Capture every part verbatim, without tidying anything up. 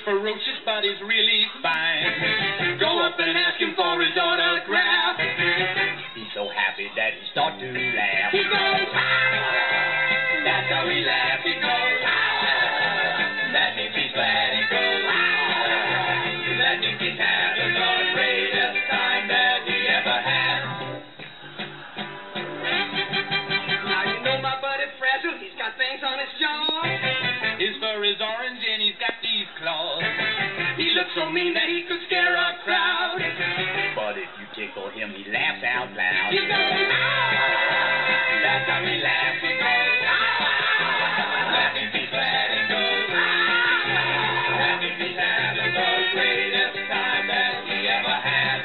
ferocious, but he's really fine. Go up and ask him for his autograph. He's so happy that he starts to laugh. He goes, ah! That's how he laughs. He goes, ah! That means he's glad. He goes, ah! That means he's having the greatest time that he ever had. Now you know my buddy Frazzle, he's got things on his jaw. His fur is orange and he's got these claws. He looks so mean that he could scare a crowd. But if you tickle him, he laughs out loud. He goes, ah! That's how he laughs. He goes, ah! That means he's glad. He goes, ah! That means he's having the greatest time that he ever had.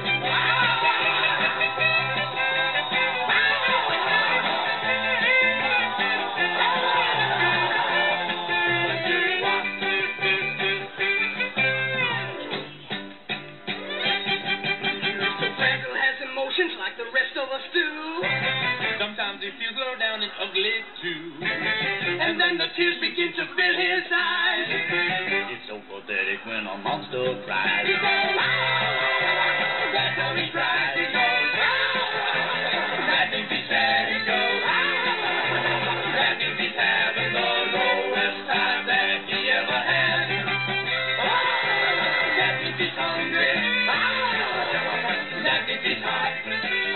Like the rest of us do. Sometimes he feels low down and ugly too. And then the tears begin to fill his eyes. It's so pathetic when a monster cries. He goes, ah! That's how he cries. He goes, ah! That means he's sad. He goes, ah! That means he's having the lowest time that he ever had. Ah! That means he's hungry. Ah! That means he's hot.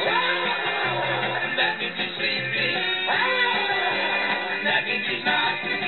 That means he's sleepy. That means he's not.